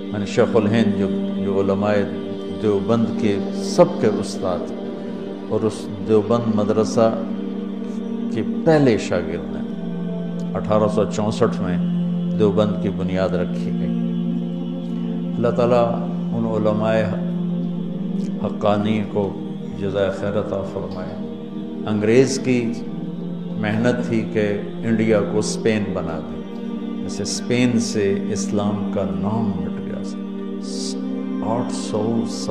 میں نے شیخ الہند جو علماء دیوبند کے سب کے استاد اور اس دیوبند مدرسہ کے پہلے شاگرد ہیں، 1864 میں دیوبند کی بنیاد رکھی گئی۔ اللہ تعالیٰ ان علماء حقانی کو جزائے خیر عطا فرمائے۔ انگریز کی محنت تھی کہ انڈیا کو اسپین بنا دے، جیسے اسپین سے اسلام کا نام مٹ گیا۔ 800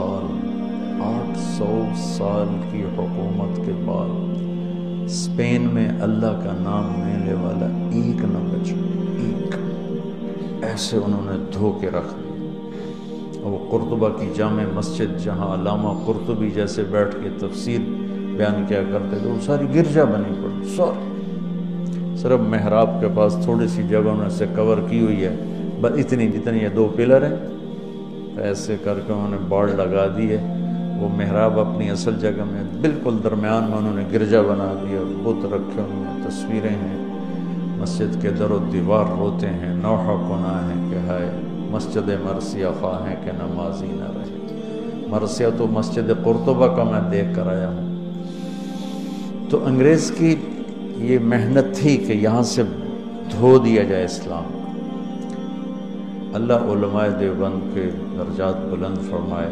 سال کی حکومت کے بعد اسپین میں اللہ کا نام لینے والا ایک نہ بچا، ایک۔ ایسے انہوں نے دھو کے رکھ دیا۔ اور وہ قرطبہ کی جامع مسجد جہاں علامہ قرطبی جیسے بیٹھ کے تفسیر بیان کیا کرتے تھے، وہ ساری گرجا بنی پڑی، صرف محراب کے پاس تھوڑی سی جگہ انہوں نے سے کور کی ہوئی ہے، بس اتنی جتنی یہ 2 پلر ہیں، ایسے کر کے انہوں نے بارڈ لگا دی ہے۔ وہ محراب اپنی اصل جگہ میں بالکل درمیان میں انہوں نے گرجا بنا دیا، بت رکھے ان میں، تصویریں ہیں، مسجد کے در و دیوار روتے ہیں، نوحہ کنا ہے کہ ہائے مسجد مرثیہ خواہ ہے کہ نمازی نہ رہے۔ مرثیہ تو مسجد قرطبہ کا میں دیکھ کر آیا ہوں۔ تو انگریز کی یہ محنت تھی کہ یہاں سے دھو دیا جائے اسلام کو۔ اللہ علماء دیوبند کے درجات بلند فرمائے۔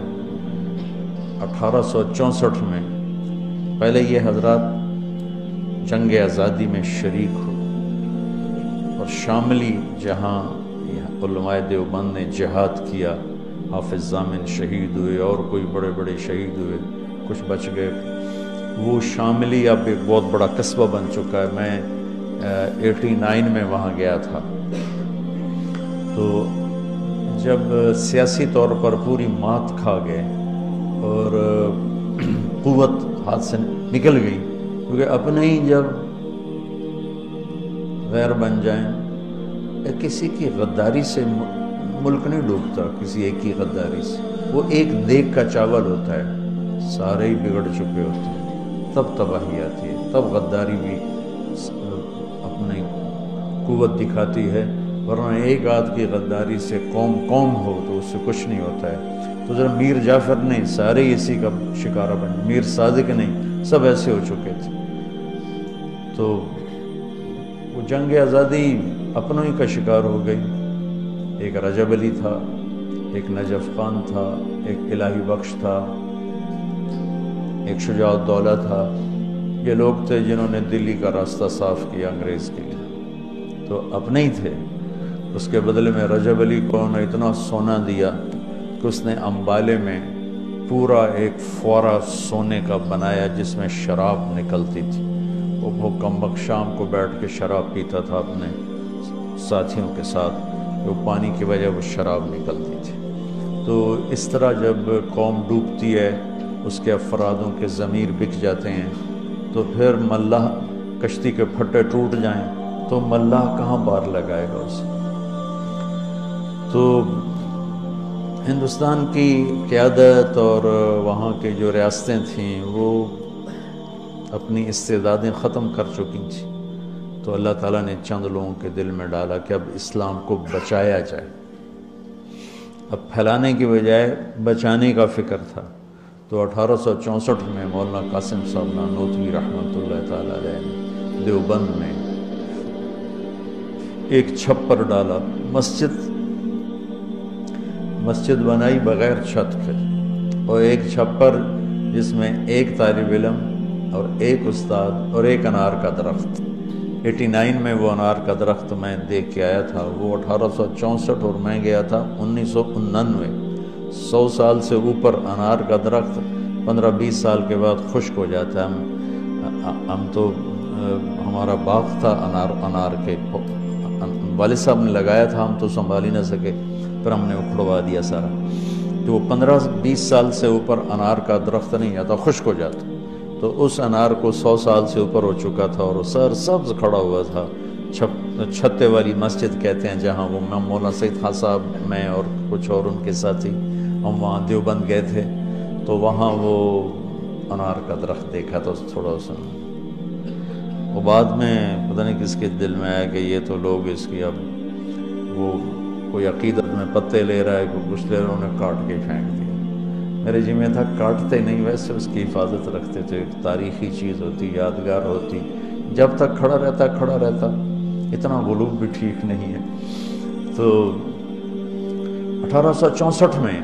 1864 میں پہلے یہ حضرات جنگ آزادی میں شریک ہوئے، اور شاملی جہاں علماء دیوبند نے جہاد کیا، حافظ ضامن شہید ہوئے اور کوئی بڑے بڑے شہید ہوئے، کچھ بچ گئے۔ وہ شاملی اب ایک بہت بڑا قصبہ بن چکا ہے۔ میں 89 میں وہاں گیا تھا، تو جب سیاسی طور پر پوری مات کھا گئے اور قوت ہاتھ سے نکل گئی، کیونکہ اپنے ہی جب غیر بن جائیں، کسی کی غداری سے ملک نہیں ڈوبتا، کسی ایک کی غداری سے۔ وہ ایک دیگ کا چاول ہوتا ہے، سارے ہی بگڑ چکے ہوتے ہیں، تب تباہی آتی ہے، تب غداری بھی اپنی قوت دکھاتی ہے، ورنہ ایک آدھ کی غداری سے قوم ہو تو اس سے کچھ نہیں ہوتا ہے۔ تو ذرا میر جعفر نہیں، سارے اسی کا شکار بنے، میر صادق نہیں، سب ایسے ہو چکے تھے۔ تو وہ جنگ آزادی اپنوں ہی کا شکار ہو گئی۔ ایک رجب علی تھا، ایک نجف خان تھا، ایک الہی بخش تھا، ایک شجاع الدولہ تھا۔ یہ لوگ تھے جنہوں نے دلی کا راستہ صاف کیا انگریز کے لیے، تو اپنے ہی تھے۔ اس کے بدلے میں رجب علی کو انہوں نے اتنا سونا دیا کہ اس نے امبالے میں پورا ایک فوارہ سونے کا بنایا جس میں شراب نکلتی تھی۔ وہ کم وقت شام کو بیٹھ کے شراب پیتا تھا اپنے ساتھیوں کے ساتھ، وہ پانی کی وجہ وہ شراب نکلتی تھی۔ تو اس طرح جب قوم ڈوبتی ہے، اس کے افرادوں کے ضمیر بک جاتے ہیں، تو پھر ملاح کشتی کے پھٹے ٹوٹ جائیں تو ملاح کہاں بار لگائے گا اسے؟ تو ہندوستان کی قیادت اور وہاں کے جو ریاستیں تھیں وہ اپنی استعدادیں ختم کر چکی تھیں، تو اللہ تعالیٰ نے چند لوگوں کے دل میں ڈالا کہ اب اسلام کو بچایا جائے۔ اب پھیلانے کی بجائے بچانے کا فکر تھا۔ تو 1864 میں مولانا قاسم صاحب نانوتوی رحمۃ اللہ تعالیٰ علیہ نے دیوبند میں ایک چھپر ڈالا، مسجد بنائی بغیر چھت کے، اور ایک چھپر جس میں ایک طالب علم اور ایک استاد اور ایک انار کا درخت۔ 89 میں وہ انار کا درخت میں دیکھ کے آیا تھا، وہ 1864 اور میں گیا تھا 1999۔ 100 سال سے اوپر انار کا درخت 15-20 سال کے بعد خشک ہو جاتا ہے۔ ہم تو ہمارا باغ تھا انار کے، والد صاحب نے لگایا تھا، ہم تو سنبھال ہی نہ سکے، پھر ہم نے اکھڑوا دیا سارا۔ تو وہ 15-20 سال سے اوپر انار کا درخت نہیں آتا، خشک ہو جاتا۔ تو اس انار کو 100 سال سے اوپر ہو چکا تھا اور سر سبز کھڑا ہوا تھا۔ چھتے والی مسجد کہتے ہیں جہاں، وہ مولانا سید خان صاحب، میں اور کچھ اور ان کے ساتھی، ہم وہاں دیوبند گئے تھے، تو وہاں وہ انار کا درخت دیکھا تو تھوڑا سا، وہ بعد میں پتہ نہیں کس کے دل میں آیا کہ یہ تو لوگ اس کی اب وہ کوئی عقیدت میں پتے لے رہا ہے، کوئی کچھ لے رہا ہے، انہیں کاٹ کے پھینک دیا۔ میرے جی میں تھا کاٹتے نہیں، ویسے اس کی حفاظت رکھتے تھے، ایک تاریخی چیز ہوتی، یادگار ہوتی، جب تک کھڑا رہتا، اتنا غلوب بھی ٹھیک نہیں ہے۔ تو 1864 میں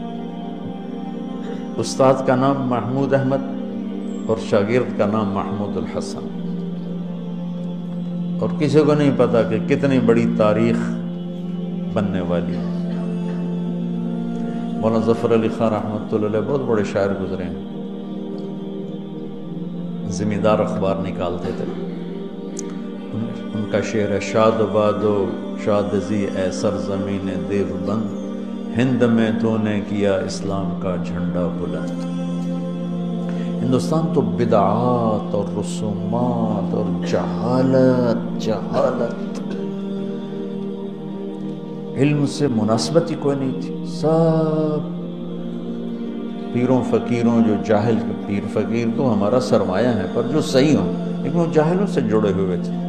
استاد کا نام محمود احمد اور شاگرد کا نام محمود الحسن، اور کسی کو نہیں پتا کہ کتنی بڑی تاریخ بننے والی ہے۔ مولانا ظفر علی خان رحمۃ اللہ علیہ بہت بڑے شاعر گزرے ہیں، زمیندار اخبار نکالتے تھے، ان کا شعر ہے: شاد بادو شادزی اے سرزمین دیوبند، ہند میں تو نے کیا اسلام کا جھنڈا بلند۔ ہندوستان تو بدعات اور رسومات اور جہالت علم سے مناسبت ہی کوئی نہیں تھی، سب پیروں فقیروں، جو جاہل، پیر فقیر تو ہمارا سرمایہ ہے پر جو صحیح ہوں، لیکن وہ جاہلوں سے جڑے ہوئے تھے۔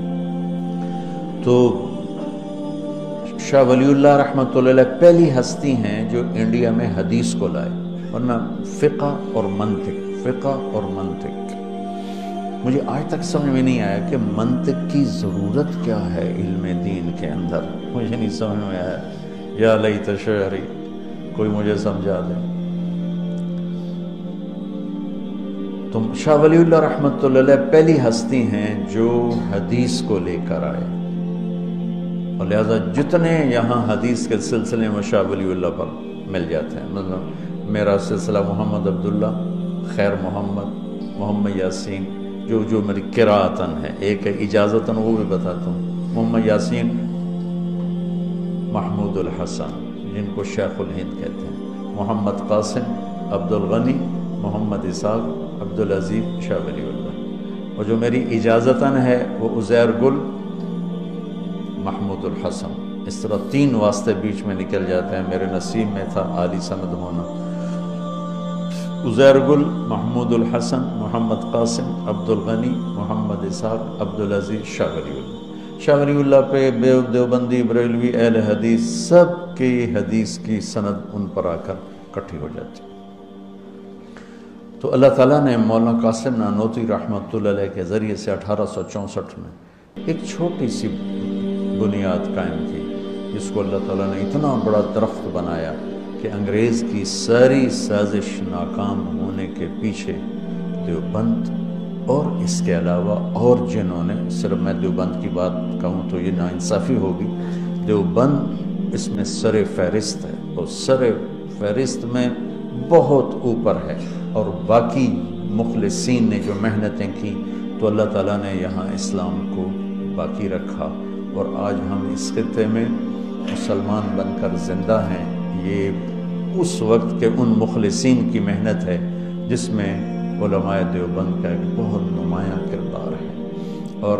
تو شاہ ولی اللہ رحمۃ اللہ علیہ پہلی ہستی ہیں جو انڈیا میں حدیث کو لائے، ورنہ فقہ اور منطق مجھے آج تک سمجھ میں نہیں آیا کہ منطق کی ضرورت کیا ہے علم دین کے اندر، مجھے نہیں سمجھ میں آیا۔ یا لیت شعری، کوئی مجھے سمجھا دے۔ تو شاہ ولی اللہ رحمۃ اللہ علیہ پہلی ہستی ہیں جو حدیث کو لے کر آئے، اور لہذا جتنے یہاں حدیث کے سلسلے میں شاہ ولی اللہ پر مل جاتے ہیں، مطلب میرا سلسلہ محمد عبداللہ، خیر محمد یاسین، جو میری قراءتاً ہے، ایک ہے اجازتاً، وہ بھی بتاتا ہوں۔ محمد یاسین، محمود الحسن جن کو شیخ الہند کہتے ہیں، محمد قاسم، عبد الغنی، محمد اسحاق، عبد العزیز، شاہ ولی اللہ، اور جو میری اجازتاً ہے وہ عزیر گل، محمود الحسن۔ اس طرح 3 واسطے بیچ میں نکل جاتے ہیں، میرے نصیب میں تھا عالی سند ہونا۔ عزیر گل، محمود الحسن، محمد قاسم، عبد الغنی، محمد اسحاق، عبد العزیز، شاہ ولی اللہ۔ شاہ ولی اللہ پہ دیوبندی، بریلوی، اہل حدیث سب کی حدیث کی سند ان پر آ کر اکٹھی ہو جاتی۔ تو اللہ تعالیٰ نے مولانا قاسم نانوتوی رحمۃ اللہ علیہ کے ذریعے سے 1864 میں ایک چھوٹی سی بنیاد قائم کی، جس کو اللہ تعالیٰ نے اتنا بڑا درخت بنایا کہ انگریز کی ساری سازش ناکام ہونے کے پیچھے دیوبند اور اس کے علاوہ اور جنہوں نے، صرف میں دیوبند کی بات کہوں تو یہ ناانصافی ہوگی، دیوبند اس میں سر فہرست ہے، اور سر فہرست میں بہت اوپر ہے، اور باقی مخلصین نے جو محنتیں کی تو اللہ تعالیٰ نے یہاں اسلام کو باقی رکھا، اور آج ہم اس خطے میں مسلمان بن کر زندہ ہیں۔ یہ اس وقت کے ان مخلصین کی محنت ہے جس میں علماء دیوبند کا ایک بہت نمایاں کردار ہے، اور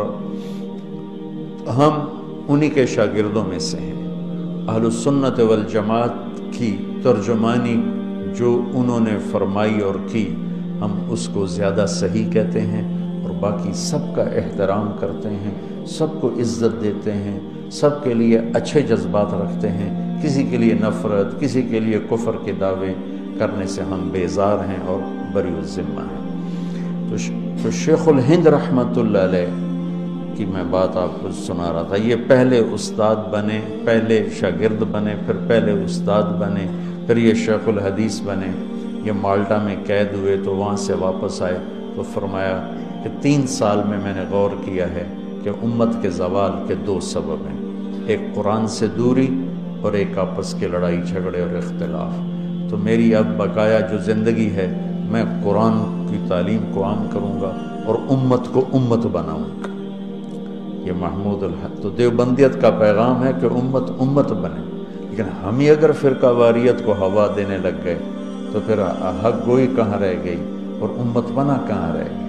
ہم انہی کے شاگردوں میں سے ہیں۔ اہل السنت والجماعت کی ترجمانی جو انہوں نے فرمائی اور کی، ہم اس کو زیادہ صحیح کہتے ہیں، اور باقی سب کا احترام کرتے ہیں، سب کو عزت دیتے ہیں، سب کے لیے اچھے جذبات رکھتے ہیں، کسی کے لیے نفرت، کسی کے لیے کفر کے دعوے کرنے سے ہم بیزار ہیں اور بری الذمہ ہیں۔ تو شیخ الہند رحمۃ اللہ علیہ کی میں بات آپ کو سنا رہا تھا، یہ پہلے استاد بنے، پہلے شاگرد بنے، پھر پہلے استاد بنے، پھر یہ شیخ الحدیث بنے۔ یہ مالٹا میں قید ہوئے تو وہاں سے واپس آئے تو فرمایا کہ 3 سال میں نے غور کیا ہے کہ امت کے زوال کے 2 سبب ہیں، ایک قرآن سے دوری اور ایک آپس کے لڑائی جھگڑے اور اختلاف۔ تو میری اب بقایا جو زندگی ہے، میں قرآن کی تعلیم کو عام کروں گا اور امت کو امت بناؤں گا۔ یہ محمود الحق تو دیوبندیت کا پیغام ہے کہ امت امت بنے، لیکن ہم ہی اگر فرقہ واریت کو ہوا دینے لگ گئے تو پھر حق گوئی کہاں رہ گئی اور امت بنا کہاں رہ گیا۔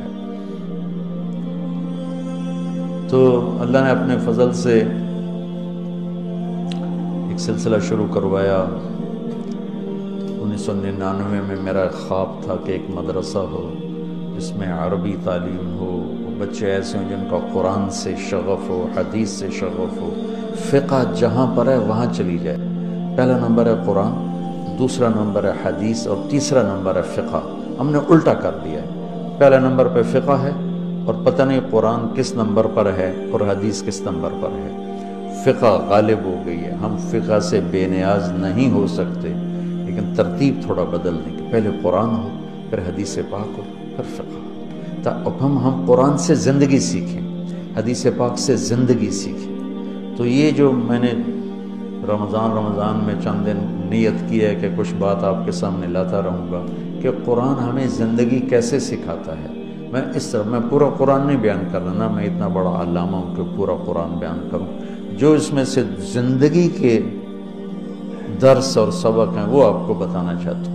تو اللہ نے اپنے فضل سے ایک سلسلہ شروع کروایا۔ 1999 میں میرا خواب تھا کہ ایک مدرسہ ہو جس میں عربی تعلیم ہو، بچے ایسے ہوں جن کا قرآن سے شغف ہو، حدیث سے شغف ہو، فقہ جہاں پر ہے وہاں چلی جائے۔ پہلا نمبر ہے قرآن، دوسرا نمبر ہے حدیث، اور تیسرا نمبر ہے فقہ۔ ہم نے الٹا کر دیا ہے، پہلے نمبر پہ فقہ ہے اور پتہ نہیں قرآن کس نمبر پر ہے اور حدیث کس نمبر پر ہے۔ فقہ غالب ہو گئی ہے، ہم فقہ سے بے نیاز نہیں ہو سکتے، لیکن ترتیب تھوڑا بدل دیں کہ پہلے قرآن ہو، پھر حدیث پاک ہو، پھر فقہ ہو، اب ہم قرآن سے زندگی سیکھیں، حدیث پاک سے زندگی سیکھیں۔ تو یہ جو میں نے رمضان میں چند دن نیت کی ہے کہ کچھ بات آپ کے سامنے لاتا رہوں گا کہ قرآن ہمیں زندگی کیسے سکھاتا ہے۔ میں اس طرح میں پورا قرآن نہیں بیان کر رہا نا، میں اتنا بڑا علامہ ہوں کہ پورا قرآن بیان کروں، جو اس میں سے زندگی کے درس اور سبق ہیں وہ آپ کو بتانا چاہتا ہوں۔